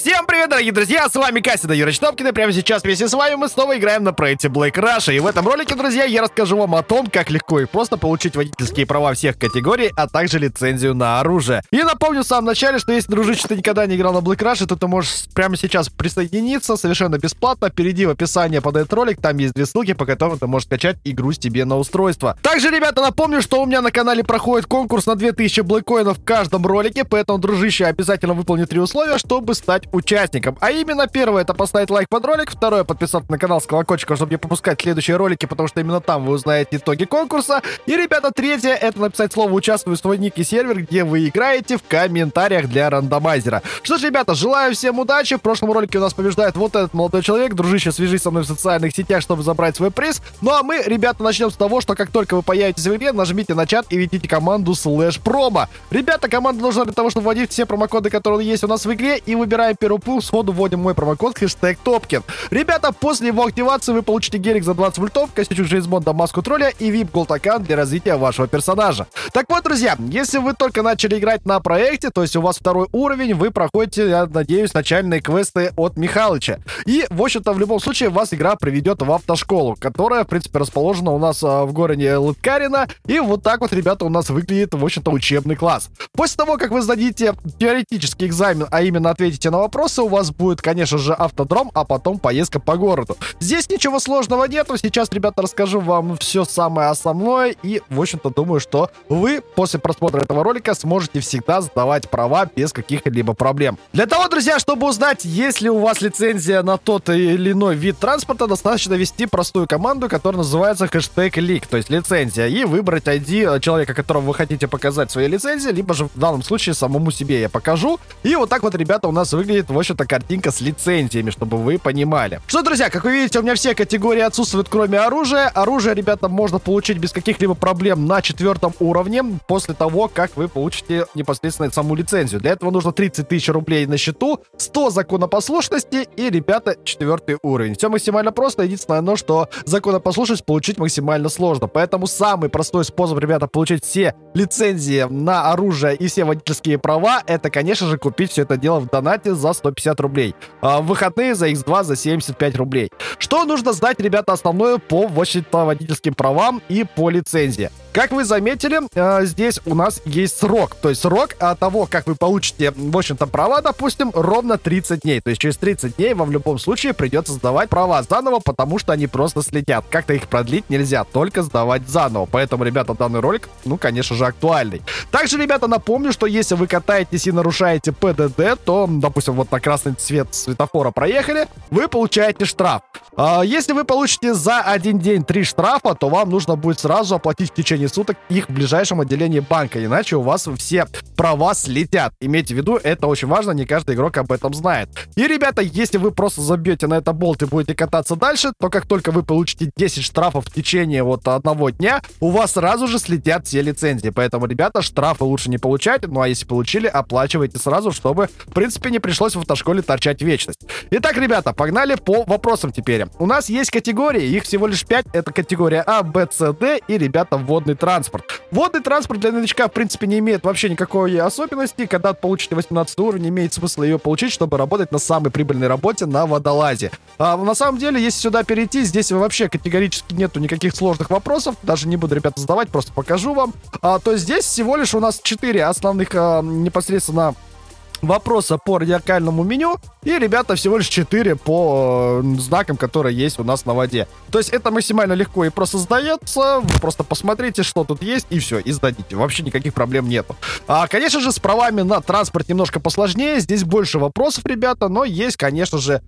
Всем привет, дорогие друзья, с вами Касси, да, Юрич Топкин, и прямо сейчас вместе с вами мы снова играем на проекте Black Rush. И в этом ролике, друзья, я расскажу вам о том, как легко и просто получить водительские права всех категорий, а также лицензию на оружие. И напомню в самом начале, что если, дружище, ты никогда не играл на Black Rush, то ты можешь прямо сейчас присоединиться совершенно бесплатно. Перейди в описание под этот ролик, там есть две ссылки, по которым ты можешь скачать игру себе на устройство. Также, ребята, напомню, что у меня на канале проходит конкурс на 2000 блэккоинов в каждом ролике, поэтому, дружище, обязательно выполни 3 условия, чтобы стать участником. А именно, первое — это поставить лайк под ролик, второе — подписаться на канал с колокольчиком, чтобы не пропускать следующие ролики, потому что именно там вы узнаете итоги конкурса. И, ребята, третье — это написать слово «участвую», свой ник и сервер, где вы играете, в комментариях для рандомайзера. Что ж, ребята, желаю всем удачи. В прошлом ролике у нас побеждает вот этот молодой человек. Дружище, свяжись со мной в социальных сетях, чтобы забрать свой приз. Ну а мы, ребята, начнем с того, что как только вы появитесь в игре, нажмите на чат и введите команду /промо. Ребята, команда нужна для того, чтобы вводить все промокоды, которые есть у нас в игре, и выбираем первый пул, сходу вводим мой промокод #Топкин. Ребята, после его активации вы получите гелик за 20 ультов, костюм Джеймс Бонда, маску тролля и VIP Gold аккаунт для развития вашего персонажа. Так вот, друзья, если вы только начали играть на проекте, то есть у вас второй уровень, вы проходите, я надеюсь, начальные квесты от Михалыча. И, в общем-то, в любом случае вас игра приведет в автошколу, которая, в принципе, расположена у нас в городе Лыткарино. И вот так вот, ребята, у нас выглядит, в общем-то, учебный класс. После того, как вы сдадите теоретический экзамен, а именно ответите на вопросы, у вас будет, конечно же, автодром, а потом поездка по городу. Здесь ничего сложного нету. Сейчас, ребята, расскажу вам все самое основное. И, в общем-то, думаю, что вы после просмотра этого ролика сможете всегда сдавать права без каких-либо проблем. Для того, друзья, чтобы узнать, есть ли у вас лицензия на тот или иной вид транспорта, достаточно ввести простую команду, которая называется #leak, то есть лицензия, и выбрать ID человека, которому вы хотите показать свои лицензии, либо же в данном случае самому себе я покажу. И вот так вот, ребята, у нас выглядит, в общем-то, картинка с лицензиями, чтобы вы понимали. Что, друзья, как вы видите, у меня все категории отсутствуют, кроме оружия. Оружие, ребята, можно получить без каких-либо проблем на 4 уровне, после того, как вы получите непосредственно саму лицензию. Для этого нужно 30 тысяч рублей на счету, 100 законопослушности и, ребята, 4 уровень. Все максимально просто. Единственное, что законопослушность получить максимально сложно. Поэтому самый простой способ, ребята, получить все лицензии на оружие и все водительские права, это, конечно же, купить все это дело в донате за 150 рублей. В выходные за X2 за 75 рублей. Что нужно сдать, ребята, основное по водительским правам и по лицензии? Как вы заметили, здесь у нас есть срок. То есть срок от того, как вы получите, в общем-то, права, допустим, ровно 30 дней. То есть через 30 дней вам в любом случае придется сдавать права заново, потому что они просто слетят. Как-то их продлить нельзя, только сдавать заново. Поэтому, ребята, данный ролик, ну, конечно же, актуальный. Также, ребята, напомню, что если вы катаетесь и нарушаете ПДД, то, допустим, вот на красный цвет светофора проехали, вы получаете штраф. Если вы получите за один день 3 штрафа, то вам нужно будет сразу оплатить в течение суток их в ближайшем отделении банка, иначе у вас все права слетят. Имейте в виду, это очень важно, не каждый игрок об этом знает. И, ребята, если вы просто забьете на это болт и будете кататься дальше, то как только вы получите 10 штрафов в течение вот одного дня, у вас сразу же слетят все лицензии. Поэтому, ребята, штрафы лучше не получать, ну а если получили, оплачивайте сразу, чтобы, в принципе, не пришлось в автошколе торчать вечность. Итак, ребята, погнали по вопросам теперь. У нас есть категории, их всего лишь 5. Это категория А, Б, С, Д и, ребята, водный транспорт. Водный транспорт для новичка, в принципе, не имеет вообще никакой особенности. Когда получите 18 уровень, имеет смысл ее получить, чтобы работать на самой прибыльной работе на водолазе. На самом деле, если сюда перейти, здесь вообще категорически нету никаких сложных вопросов. Даже не буду, ребята, задавать, просто покажу вам. То есть здесь всего лишь у нас 4 основных непосредственно вопроса по радиокальному меню и, ребята, всего лишь 4 по знакам, которые есть у нас на воде. То есть это максимально легко и просто сдается. Вы просто посмотрите, что тут есть, и все, и сдадите. Вообще никаких проблем нету. Конечно же, с правами на транспорт немножко посложнее. Здесь больше вопросов, ребята, но есть, конечно же,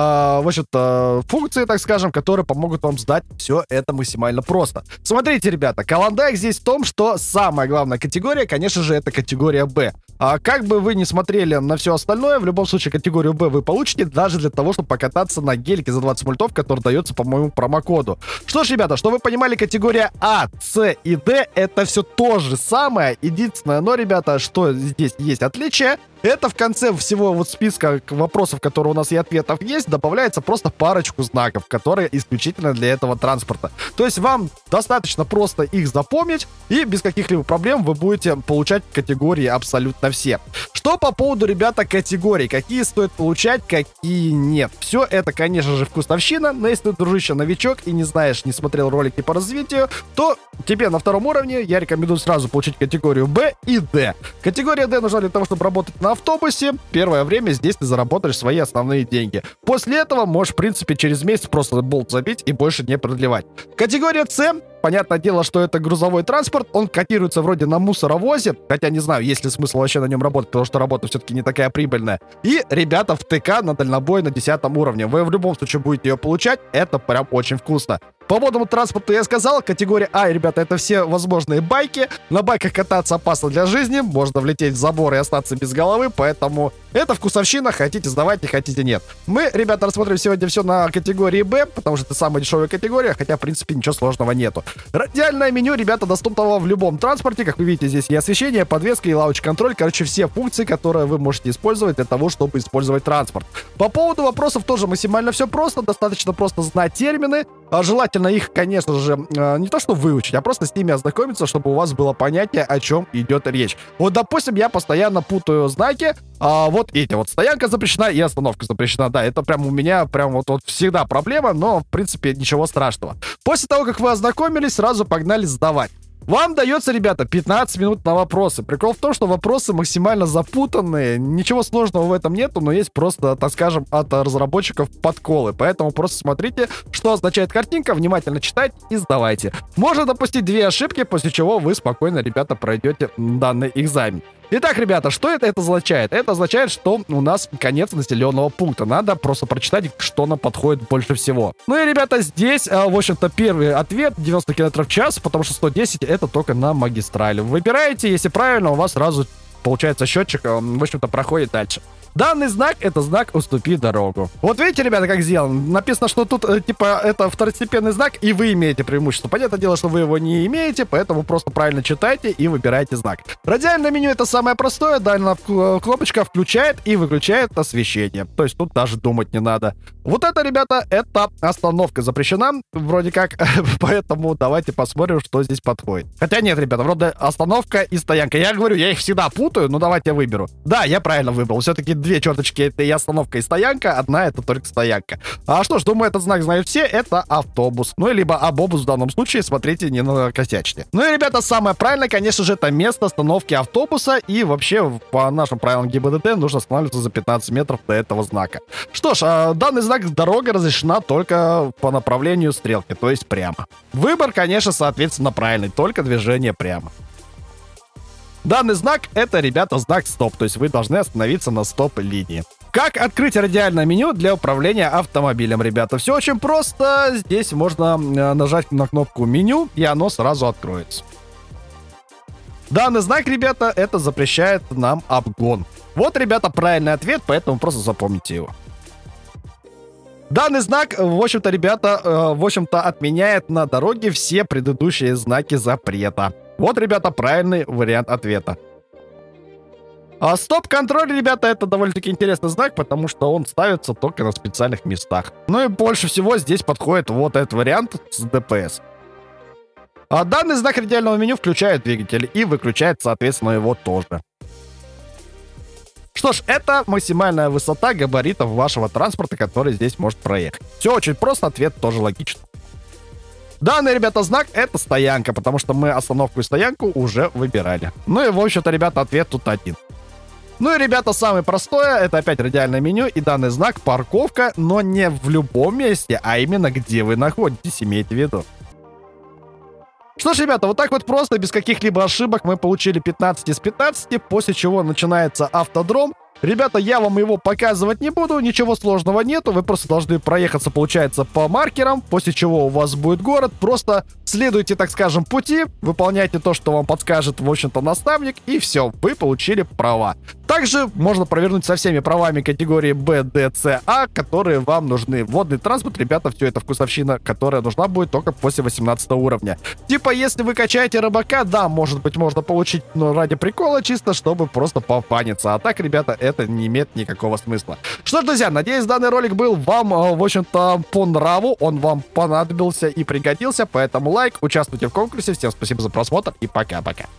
в общем-то, функции, так скажем, которые помогут вам сдать все это максимально просто. Смотрите, ребята, Колондайк здесь в том, что самая главная категория, конечно же, это категория Б. Как бы вы ни смотрели на все остальное, в любом случае категорию Б вы получите даже для того, чтобы покататься на гелике за 20 мультов, который дается по моему промокоду. Что ж, ребята, чтобы вы понимали, категория А, С и Д это все то же самое. Единственное, но, ребята, что здесь есть отличие, Это в конце всего вот списка вопросов, которые у нас и ответов есть, добавляется просто парочку знаков, которые исключительно для этого транспорта. То есть вам достаточно просто их запомнить, и без каких-либо проблем вы будете получать категории абсолютно все. Что по поводу, ребята, категорий? Какие стоит получать, какие нет? Все это, конечно же, вкусовщина, но если ты, дружище, новичок и не знаешь, не смотрел ролики по развитию, то тебе на втором уровне я рекомендую сразу получить категорию Б и Д. Категория Д нужна для того, чтобы работать на автобусе. Первое время здесь ты заработаешь свои основные деньги. После этого можешь, в принципе, через месяц просто болт забить и больше не продлевать. Категория С. Понятное дело, что это грузовой транспорт, он котируется вроде на мусоровозе, хотя не знаю, есть ли смысл вообще на нем работать, потому что работа все-таки не такая прибыльная. И, ребята, в ТК на дальнобой на 10 уровне. Вы в любом случае будете ее получать, это прям очень вкусно. По водному транспорту я сказал, категория А, ребята, это все возможные байки. На байках кататься опасно для жизни, можно влететь в забор и остаться без головы, поэтому это вкусовщина, хотите сдавайте, хотите нет. Мы, ребята, рассмотрим сегодня все на категории Б, потому что это самая дешевая категория, хотя, в принципе, ничего сложного нету. Радиальное меню, ребята, доступно в любом транспорте, как вы видите, здесь и освещение, подвеска, и лаунж-контроль, короче, все функции, которые вы можете использовать для того, чтобы использовать транспорт. По поводу вопросов тоже максимально все просто, достаточно просто знать термины, желательно их, конечно же, не то что выучить, а просто с ними ознакомиться, чтобы у вас было понятие, о чем идет речь. Вот, допустим, я постоянно путаю знаки, вот эти вот, стоянка запрещена и остановка запрещена, да, это прям у меня прям вот всегда проблема, но, в принципе, ничего страшного. После того, как вы ознакомились, сразу погнали сдавать. Вам дается, ребята, 15 минут на вопросы. Прикол в том, что вопросы максимально запутанные. Ничего сложного в этом нету, но есть просто, так скажем, от разработчиков подколы. Поэтому просто смотрите, что означает картинка, внимательно читайте и сдавайте. Можно допустить 2 ошибки, после чего вы спокойно, ребята, пройдете данный экзамен. Итак, ребята, что это означает? Это означает, что у нас конец населенного пункта. Надо просто прочитать, что нам подходит больше всего. Ну и, ребята, здесь, в общем-то, первый ответ 90 км в час, потому что 110 это только на магистрали. Выбираете, если правильно, у вас сразу получается счетчик, в общем-то, проходит дальше. Данный знак — это знак «Уступи дорогу». Вот видите, ребята, как сделано? Написано, что тут, типа, это второстепенный знак, и вы имеете преимущество. Понятное дело, что вы его не имеете, поэтому просто правильно читайте и выбирайте знак. Радиальное меню — это самое простое. Данная кнопочка включает и выключает освещение. То есть тут даже думать не надо. Вот это, ребята, это остановка запрещена, вроде как, поэтому давайте посмотрим, что здесь подходит. Хотя нет, ребята, вроде остановка и стоянка. Я говорю, я их всегда путаю, но давайте я выберу. Да, я правильно выбрал. Все-таки 2 черточки — это и остановка, и стоянка, одна — это только стоянка. А что ж, думаю, этот знак знают все, это автобус. Ну, либо абобус в данном случае, смотрите, не накосячьте. Ну и, ребята, самое правильное, конечно же, это место остановки автобуса, и вообще, по нашим правилам ГИБДД, нужно останавливаться за 15 метров до этого знака. Что ж, данный знак «Дорога» разрешена только по направлению стрелки, то есть прямо. Выбор, конечно, соответственно, правильный, только движение прямо. Данный знак — это, ребята, знак «Стоп», то есть вы должны остановиться на стоп-линии. Как открыть радиальное меню для управления автомобилем, ребята? Все очень просто. Здесь можно нажать на кнопку «Меню», и оно сразу откроется. Данный знак, ребята, это запрещает нам обгон. Вот, ребята, правильный ответ, поэтому просто запомните его. Данный знак, в общем-то, ребята, отменяет на дороге все предыдущие знаки запрета. Вот, ребята, правильный вариант ответа. А стоп-контроль, ребята, это довольно-таки интересный знак, потому что он ставится только на специальных местах. Ну и больше всего здесь подходит вот этот вариант с ДПС. А данный знак радиального меню включает двигатель и выключает, соответственно, его тоже. Что ж, это максимальная высота габаритов вашего транспорта, который здесь может проехать. Все очень просто, ответ тоже логичный. Данный, ребята, знак — это стоянка, потому что мы остановку и стоянку уже выбирали. Ну и, в общем-то, ребята, ответ тут один. Ну и, ребята, самое простое — это опять радиальное меню, и данный знак — парковка, но не в любом месте, а именно где вы находитесь, имейте в виду. Что ж, ребята, вот так вот просто, без каких-либо ошибок, мы получили 15 из 15, после чего начинается автодром. Ребята, я вам его показывать не буду, ничего сложного нету, вы просто должны проехаться, получается, по маркерам, после чего у вас будет город, просто следуйте, так скажем, пути, выполняйте то, что вам подскажет, в общем-то, наставник, и все, вы получили права. Также можно провернуть со всеми правами категории Б, Д, С, А, которые вам нужны. Водный транспорт, ребята, все это вкусовщина, которая нужна будет только после 18 уровня. Типа, если вы качаете рыбака, да, может быть, можно получить, но ради прикола, чисто чтобы просто пофаниться. А так, ребята, это не имеет никакого смысла. Что ж, друзья, надеюсь, данный ролик был вам, в общем-то, по нраву. Он вам понадобился и пригодился, поэтому лайк, участвуйте в конкурсе. Всем спасибо за просмотр и пока-пока.